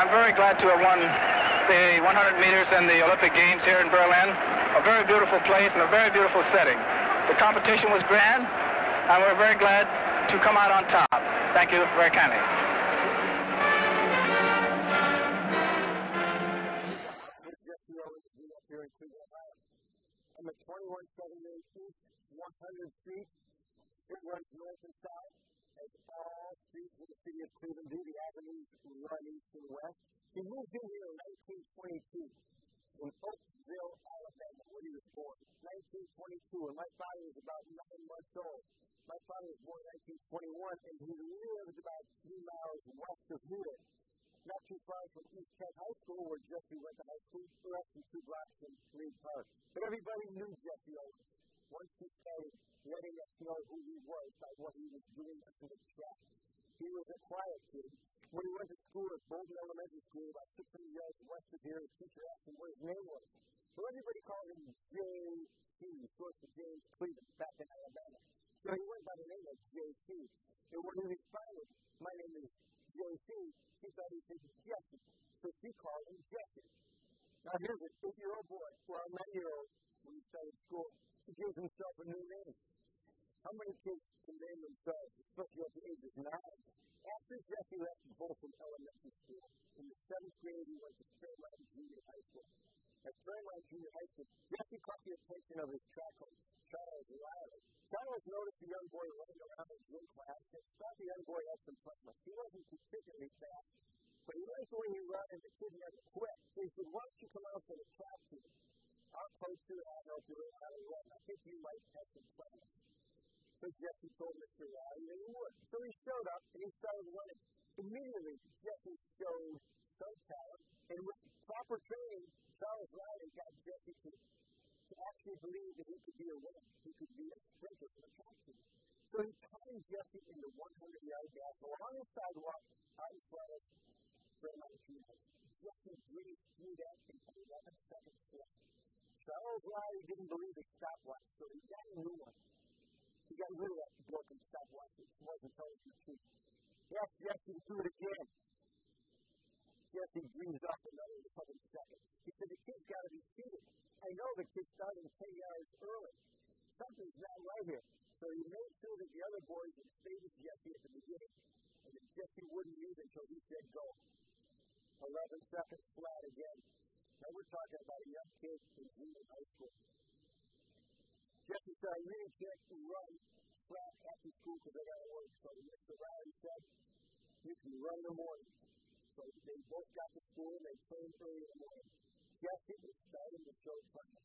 I'm very glad to have won the 100 meters in the Olympic Games here in Berlin. A very beautiful place and a very beautiful setting. The competition was grand, and we're very glad to come out on top. Thank you very kindly. Jesse Owens up here in Cleveland, Ohio. I'm at 2178 East 100th Street. It runs north and south, as all streets in the city of Cleveland do. The avenues run east and west. He moved in here in 1922 in Oakville, Alabama, where he was born. 1922, and my father was about 9 months old. My father was born in 1921, and he lived about 3 miles west of here. Not too far from East Kent High School, where Jesse went to high school, less than 2 blocks from Reed Park. But everybody knew Jesse Owens. Once he started letting us know who he was by what he was doing on the track. He was a quiet kid. When he went to school at Bolton Elementary School, about 600 yards west of here, his teacher asked him what his name was. Well, everybody called him J.C., short for James Cleveland, back in Alabama. So he went by the name of J.C. And when he responded, my name is J.C., she thought he was Jesse. So she called him Jesse. Now here's an 8-year-old boy, well, a 9-year-old, when he started school. He gives himself a new name. How many kids can name themselves, especially at the age of 9? After Jesse left Bolton Elementary School, in the 7th grade, he went to Fairline Junior High School. At Fairline Junior High School, Jesse caught the attention of his track coach, Charles Riley. Charles noticed the young boy running around in gym class and thought the young boy had some promise. He wasn't particularly fast, but he liked the way he ran, and the kid never quit. So he said, why don't you come out to the track team? I'll coach you, and I'll help you learn how to run. I think you might have some promise. So Jesse told Mr. Riley that he would. So he showed up, and he started running. Immediately, Jesse showed some talent, and with proper training, Charles Riley got Jesse to actually believe that he could be a winner. He could be a sprinter for the track team. So he timed Jesse in the 100-yard dash along the sidewalk out in front of Fairline Junior High School. Jesse breezed through that in 11 seconds flat. Charles Riley didn't believe his stopwatch, so he got a new one. He got rid of that broken stopwatch. It wasn't telling the truth. He asked Jesse to do it again. Jesse breezed up another 7 seconds. He said, the kid's got to be cheated. I know the kid started 10 yards early. Something's not right here. So he made sure that the other boys had stayed with Jesse at the beginning, and that Jesse wouldn't leave until he said go. 11 seconds flat again. Now we're talking about a young kid in junior high school. Jesse said, I really can't run flat after school because I got to work. So Mr. Riley said, you can run in the morning. So they both got to school and they trained early in the morning. Jesse was starting to show promise.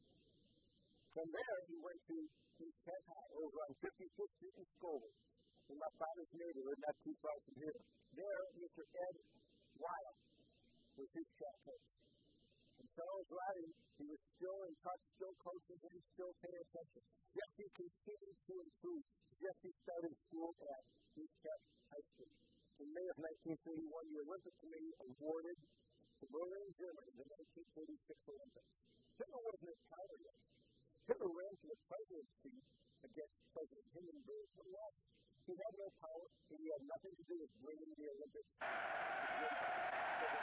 From there, he went to East Kent High over on 55th Street in Scoville, in my father's neighborhood, not too far from here. There, Mr. Ed Weil was his track coach. And Charles Riley, he was still in touch, still coaching, and still paying attention. Jesse continued to improve. Jesse started school at East Kent High School. In May of 1931, the Olympic Committee awarded to Berlin, Germany, the 1936 Olympics. Hitler wasn't in power yet. Hitler ran for the presidency against President Hindenburg for life. He had no power, and he had nothing to do with bringing the Olympics to Germany. So the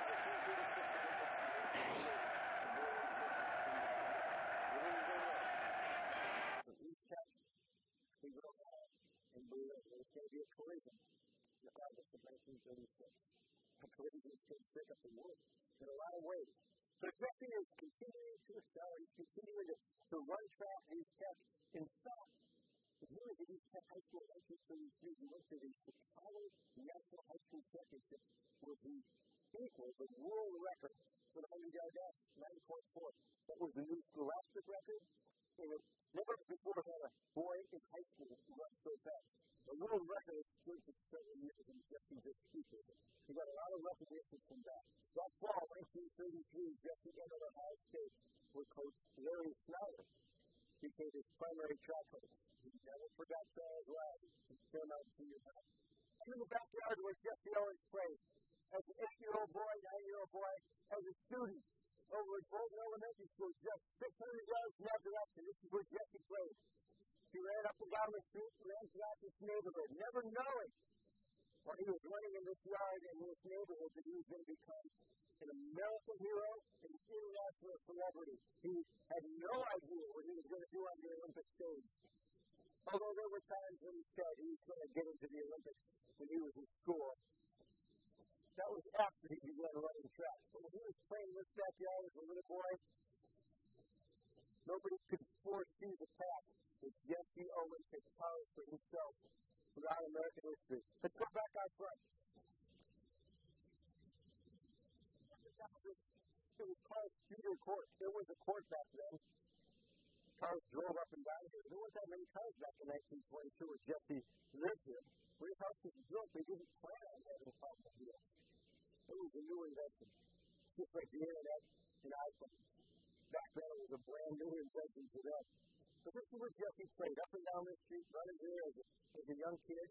1936 Olympics were from East Kent, Cleveland, Ohio, and Berlin. There was going to be a collision in August of 1936. A collision is going to break up the world in a lot of ways. So Jesse is continuing to excel. He's continuing to run track at East Kent. In fact, when he was at East Kent High School in 1933, he went to the Chicago National High School Championship, where he equaled the world record for the 100-yard dash, 9.4. That was the new scholastic record, and it never before had a boy in high school who run so fast. The world record is still for several years, and Jesse just equaled it. He got a lot of recognition from that. That fall, 1933, Jesse entered Ohio State, where Coach Larry Snyder became his primary track coach. He never forgot Charles Riley. He still not junior high. I'm in the backyard where Jesse Owens played. As an 8-year-old boy, 9-year-old boy, as a student over at Bolton Elementary School, just 600 yards in that direction. This is where Jesse played. He ran up and down the street, ran throughout this neighborhood, never knowing While he was running in this yard in this neighborhood that he was going to become an American hero and an international celebrity. He had no idea what he was going to do on the Olympic stage. Although there were times when he said he was going to get into the Olympics when he was in school. That was after he began running track. But when he was playing in this backyard as a little boy, nobody could foresee the path that Jesse Owens had carved for himself throughout American history. Let's go back out front. It was called Cedar Court. There was a court back then. Cars drove up and down here. There weren't that many cars back in 1922 when Jesse lived here. When his house was built, they didn't plan on having automobiles. It was a new invention, just like the internet and iPhones. Back then, it was a brand new invention to them. So this is where Jesse played, up and down the street, running here as a young kid.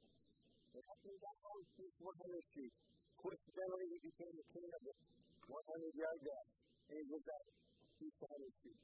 And up and down East 100th Street. Coincidentally, he became the king of the 100-yard dash. And he was at East 100th Street.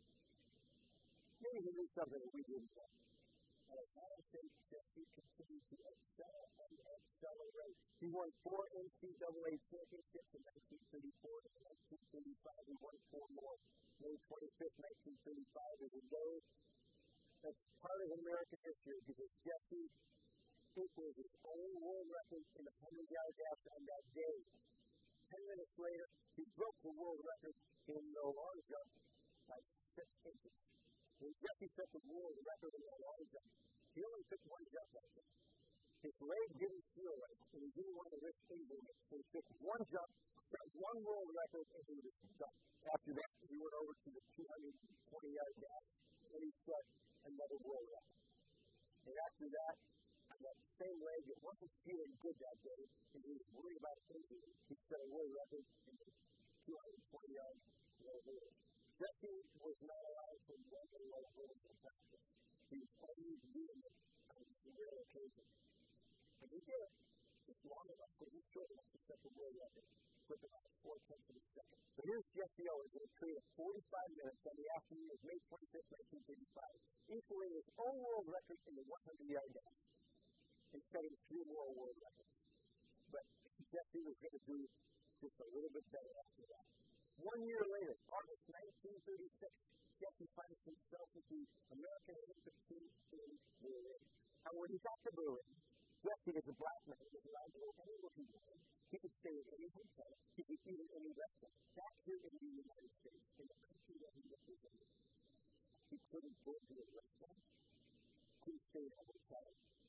Maybe he knew something that we didn't know. And as I say, Jesse continued to excel and accelerate. He won 4 NCAA championships in 1934 and 1935. He won 4 more. May 25th, 1935 is a day that's part of American history because Jesse equaled his own world record in the 100-yard dash on that day. 10 minutes later, he broke the world record in the long jump by 6 inches. When Jesse set the world record in the long jump, he only took 1 jump that day. His leg didn't feel right, and he didn't want to risk injuring it. So he took 1 jump, set 1 world record, and he was done. After that, he went over to the 220-yard dash, and he set another world record. And after that, on that same leg, it wasn't feeling good that day, and he was worried about injury. He set a world record in the 220-yard dash. Jesse was not allowed to run the low hurdles in practice. He was only doing it on rare occasions. And he did it. It's long enough, but he's short enough to set the world record with about 4/10 of a second. So here's Jesse Owens going to create a 45 minutes on the afternoon of May 25th, 1935, equaling his own world record in the 100-yard dash and setting 3 more world records. But Jesse was going to do just a little bit better after that. 1 year later, August 1936, Jesse finds himself with the American Olympic team in Berlin. And when he got to Berlin, Jesse, as a black man, was allowed to go anywhere he wanted. He could stay at any hotel. He could eat at any restaurant. Back here in the United States, in the country that he represented, he couldn't go to a restaurant. Couldn't stay at a hotel.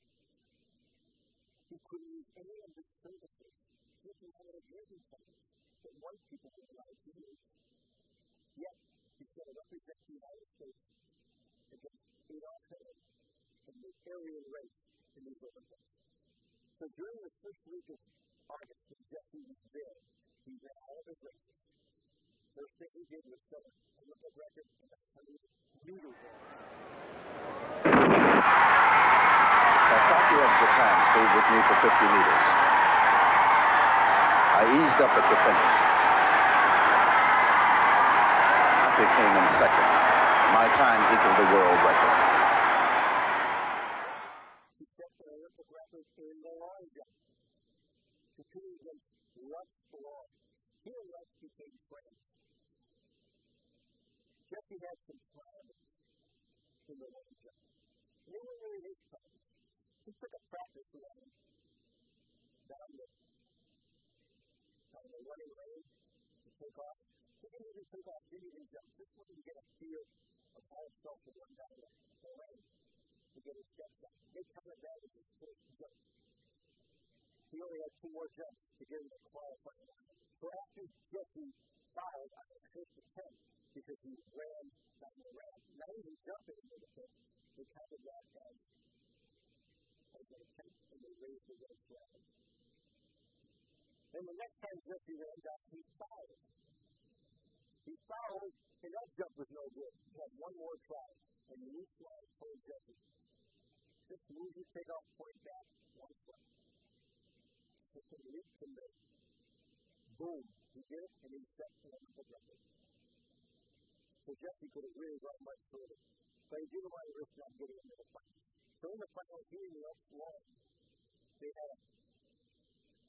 He couldn't use any of the services. Drinking out of drinking centers that white people were allowed to use. Yet, he's going to represent the United States against Adolf Hitler in the Aryan race in these Olympics. So during the first week of August, when Jesse was there, he ran all of his races. First thing he did was set an Olympic record in the 100-meter race. Sasaki of Japan stayed with me for 50 meters. I eased up at the finish. I became in second. My time equaled the world record. He set the Olympic record in the long jump. Competing against Lutz Belong. He and Lutz became friends. Jesse had some problems in the long jump. And they were really his problems. He took a practice run down the running lane to take off. He didn't even take off, didn't even jump. Just wanted to get a feel of how it felt to run down the lane to get his steps up. They counted that as his first jump. He only had 2 more jumps to get him to qualifying line. So after Jesse fouled on his first attempt because he ran down the ramp, not even jumping into the pit, they counted that as an attempt and they raised the red flag. And the next time Jesse ran down, he fouled. He fouled, and that jump was no good. He had 1 more try, and the new flag told Jesse, just move your takeoff point back 1 foot. Just a leap from there. Boom. He did it, and he set an Olympic record. So Jesse could have really gone much further. But he didn't want to risk not getting into the finals. So in the finals, he and Lutz Long, they had a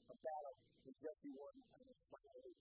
a battle that Jesse won on his final week.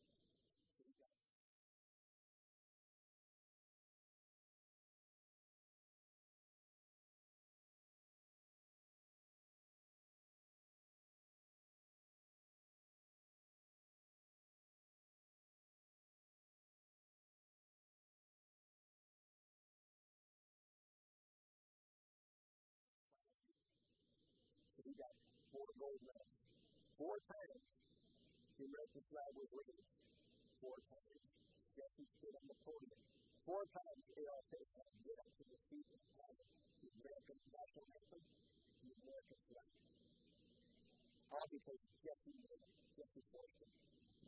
He got 4 gold medals. 4 times the American flag was raised. 4 times Jesse stood on the podium. 4 times Adolf Hitler get up to the seat and had the American national anthem, the American flag. All because Jesse made it. Jesse forced it.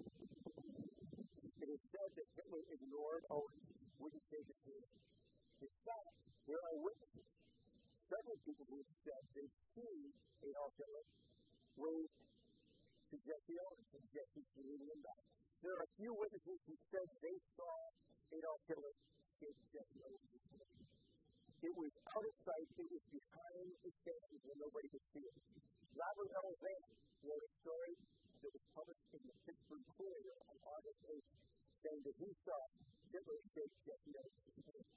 It is said that Hitler ignored Owens, wouldn't take his hand. In fact, there are witnesses. Several people who have said they've seen Adolf Hitler wave to Jesse Owens and Jesse saluting him back. There are a few witnesses who said they saw Adolf Hitler shake Jesse Owens' hand. It was out of sight. It was behind the scenes where nobody could see it. Robert L. Van wrote a story that was published in the Pittsburgh Courier on August 8th, saying that he saw Hitler shake Jesse Owens' hand.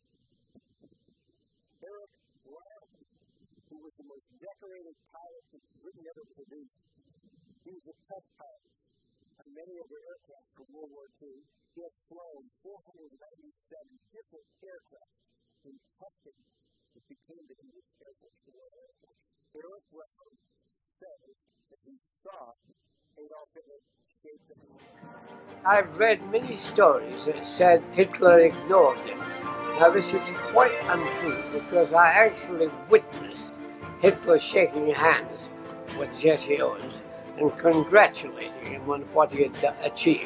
Eric Brown, who was the most decorated pilot that Britain ever produced. He was a test pilot on many of the aircraft from World War II. He had flown 497 different aircraft in testing that became the English Air Force, the Royal Air Force. Eric Brown says that he saw Adolf Hitler shake the hand. I've read many stories that said Hitler ignored him. Now this is quite untrue because I actually witnessed Hitler shaking hands with Jesse Owens and congratulating him on what he had achieved.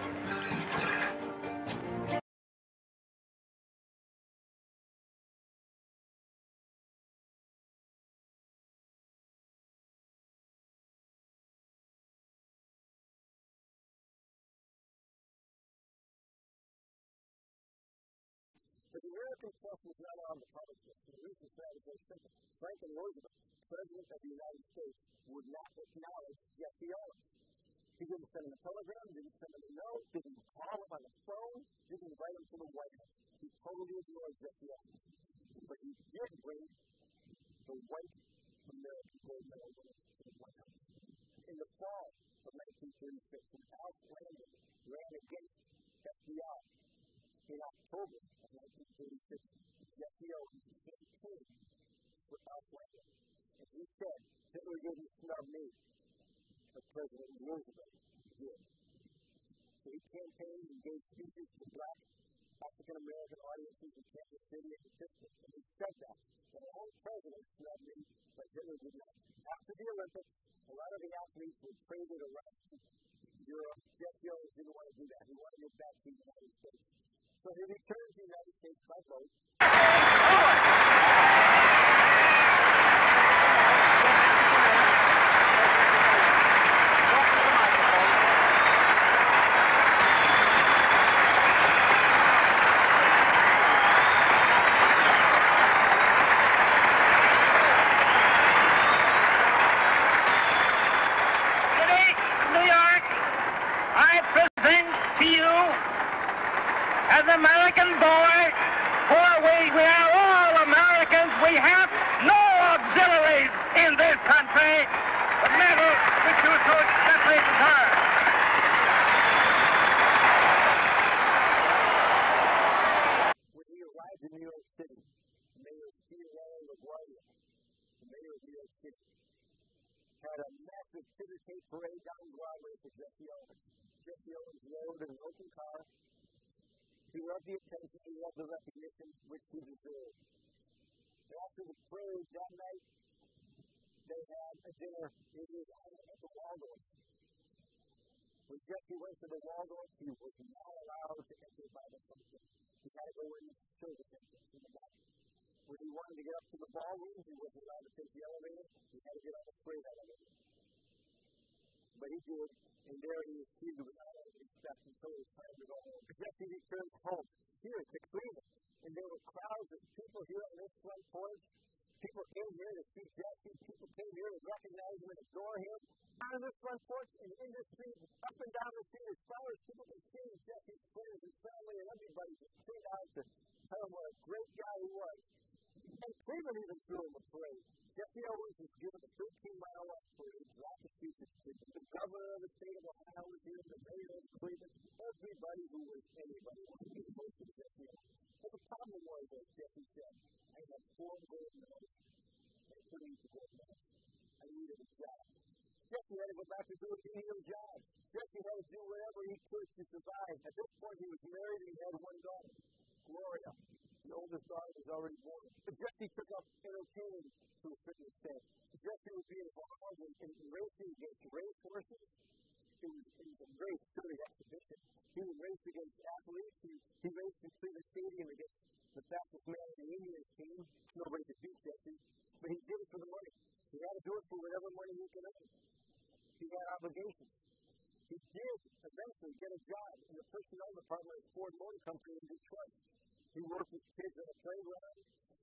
But the American press was not on the public list. The reason for that is very simple. Franklin Roosevelt, President of the United States, would not acknowledge Jesse Owens. He didn't send him a telegram, didn't send him a note, didn't call him on the phone, didn't invite him to the White House. He totally ignored Jesse Owens. But he did bring the white American gold medal winner to the White House. In the fall of 1936, when Alf Landon ran against FDR, in October of 1936, Jesse Owens campaigned for Alf Landon. And he said, Hitler didn't snub me, but President Roosevelt did. So he campaigned and gave speeches to black African-American audiences in Kansas City and Pittsburgh. And he said that our own president snubbed me, but Hitler did not. After the Olympics, a lot of the athletes were traded around Europe. Jesse Owens didn't want to do that. He wanted to get back to the United States. So he returned to the United States by boat. As American boys, for we are all Americans. We have no auxiliaries in this country. The medal which you so acceptly deserve. When he arrived in New York City, Mayor Theodore LaGuardia, the mayor of New York City, had a massive ticker tape parade down Broadway for Jesse Owens. Jesse Owens rode in an open car. He loved the attention, he loved the recognition which he deserved. After the parade that night, they had a dinner in his honor at the Waldorf. When Jesse went to the Waldorf, he was not allowed to enter by the front door. He had to go in the service entrance in the back. When he wanted to get up to the ballroom, he wasn't allowed to take the elevator. He had to get on the freight elevator. But he did, and there he was treated with honor and respect until it was time to go home. Jesse returned home here to Cleveland, and there were crowds of people here on this front porch People came here to see Jesse. People came here to recognize him and adore him. Out of this front porch and in this street, up and down the street, as far as people can see, Jesse's friends and family and everybody just came out to tell him what a great guy he was. And Cleveland even threw him a parade. Jesse Owens was given a 13-mile walk parade throughout the streets of Cleveland. The governor of the state of Ohio was here, the mayor of Cleveland, everybody who was anybody wanted to be close to Jesse Owens. But the problem was, as Jesse said, I had 4 gold medals. I couldn't use the gold medals. I needed a job. Jesse had to go back to do a menial job. Jesse had to do whatever he could to survive. At this point, he was married and he had 1 daughter, Gloria. The oldest daughter was already born. But Jesse took up entertaining to a certain extent. Jesse would be involved in racing against race horses. It was a very silly exhibition. He would race against athletes. He raced in Cleveland Stadium against the fastest man in the Indians team. Nobody could beat Jesse. But he did it for the money. He had to do it for whatever money he could earn. He had obligations. He did eventually get a job in the personnel department of Ford Motor Company in Detroit. He worked with kids on a playground.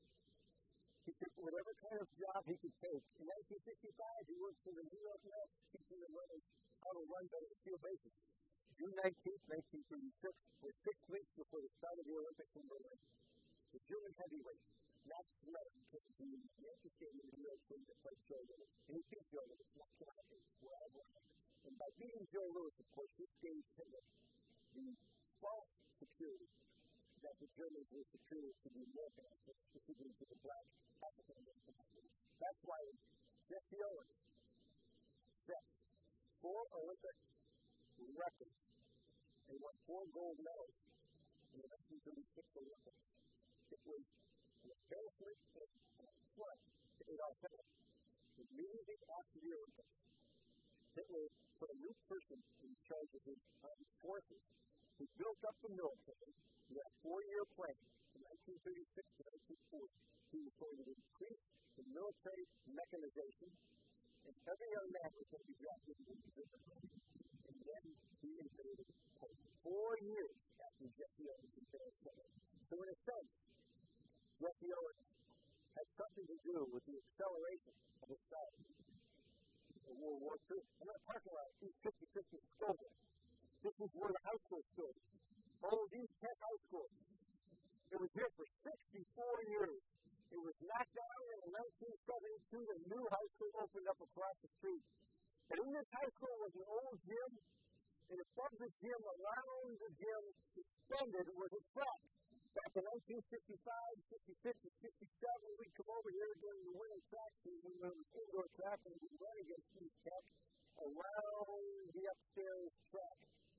He took whatever kind of job he could take. In 1965, he worked for the New York Mets, teaching the runners how to run better field bases. June 19, 1936, was 6 weeks before the start of the Olympics in Berlin. The German heavyweight, Max Schmeling, came to Yankee Stadium in New York City to play Joe Louis. And he beat Joe Louis, not Connecticut, where I won. And by beating Joe Louis, of course, this gave Hitler the false security that the Germans were superior to the American athletes, particularly to the black African-American athletes. That's why Jesse Owens set 4 Olympic records and won 4 gold medals in the 1936 Olympics. It was an embarrassment and a affront to Adolf Hitler. Immediately after the Olympics, Hitler put a new person in charge of his armed forces. He built up the military. He had a 4-year plan from 1936 to 1940. He was going to increase the military mechanization, and every young man was going to be drafted into the military. And then he invaded Poland 4 years after Jesse Owens embarrassed Hitler. So in a sense, Jesse Owens had something to do with the acceleration of his start in World War II. In that parking lot, East 55th and Scoville. This is where the high school stood. Old East Tech High School. It was here for 64 years. It was knocked down in 1972. The new high school opened up across the street. And in this high school was an old gym, and above the gym, around the gym, suspended was a track. Back in 1965, 66, and 67, we'd come over here during the winter track season when it was indoor track, and we'd run against East Tech around the upstairs track.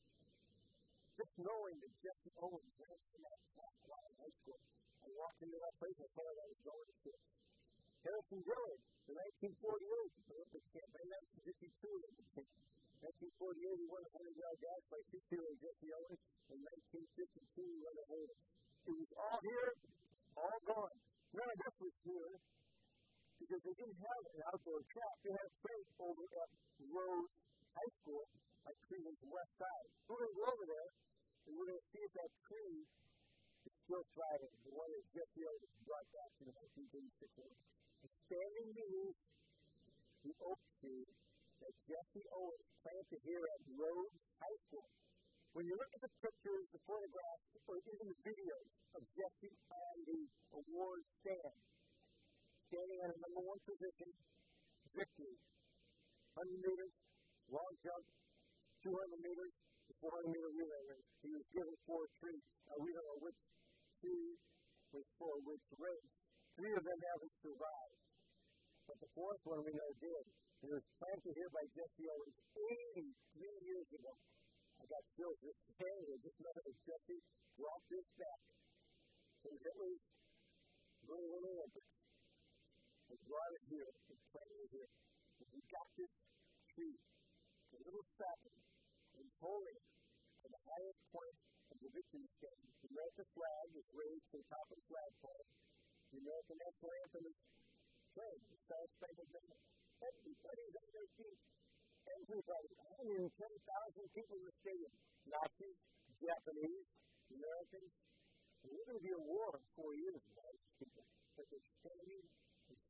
Just knowing that Jesse Owens ran in that track while in high school, I walked into that place and thought I was going to it. Harrison Dillard, the 1948 Olympic champ, and 1952 Olympic champ. 1948, he won the 100-yard dash by 2 Jesse Owens. In 1952, he won the Olympics. It was all here, all gone. None of this was here because they didn't have an outdoor track. They had a track over at Rhodes High School at Cleveland's west side. We're going to go over there, and we're going to see if that tree is still thriving, the one that Jesse Owens brought back to the 1936 Olympics. And standing beneath the oak tree that Jesse Owens planted here at Rhodes High School. When you look at the pictures, the photographs, or even the videos of Jesse on the award stand, standing at a number 1 position, victory, 100 meters, long jump, 200 meters, the 400-meter relay race. He was given 4 trees. Now, we don't know which tree was for which race. 3 of them haven't survived. But the 4th one we know did. It was planted here by Jesse Owens 83 years ago. I got chills just saying it. Just know that Jesse brought this back from Hitler's Berlin Olympics and brought it here and planted it here. And we got this tree, a little sapling, and holding it at the highest point of the victory stand. The American flag is raised to the top of the flagpole. The American national anthem is played, the Star Spangled Banner. Everybody's on their feet. Everybody, 110,000 people in the stadium. Nazis, Japanese, Americans. And we're going to be at war in 4 years with all these people. But they're standing and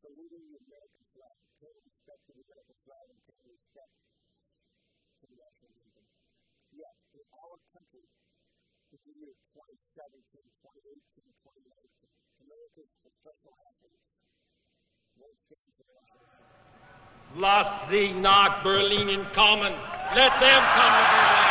saluting the American flag, paying respect to the American flag, and paying respect to the national anthem. Yet, in our country, in the year 2017, 2018, 2019, America's professional athletes won't stand for the national anthem. Lass sie nach Berlin kommen. Let them come to Berlin.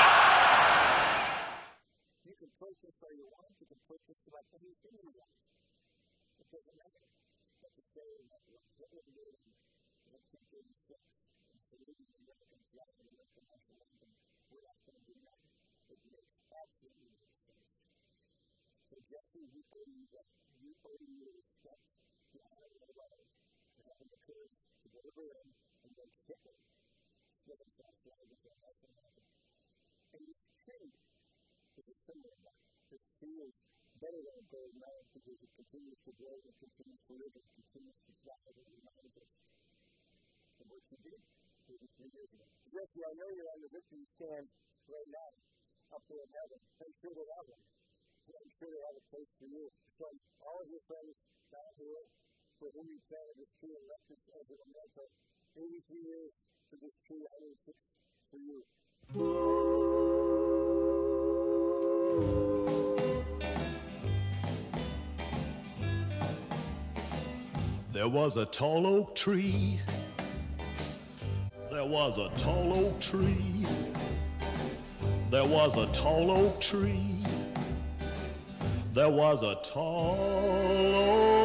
You can protest all you want. You can protest about anything you want. It doesn't matter. But to say that what Hitler did in 1936 and saluting the American flag and the American national anthem, we're not going to do that. It makes absolutely no sense. So, Jesse, we owe you that. We owe you respect, the honor, and the love for having the courage to go to Berlin and make Hitler split himself flag with our national anthem. And this tree is a symbol of that. This tree is better than a gold medal because it continues to grow and continues to live and continues to thrive and reminds us of what you did 33 years ago. Jesse, I know you're on the victory stand right now, up there in heaven. I'm sure they have one. I'm sure they have a place for you. From all of your friends down here, for whom you planted this tree and left it as a memento, 83 years for this tree, 106 for you. There was a tall oak tree. There was a tall oak tree. There was a tall oak tree. There was a tall oak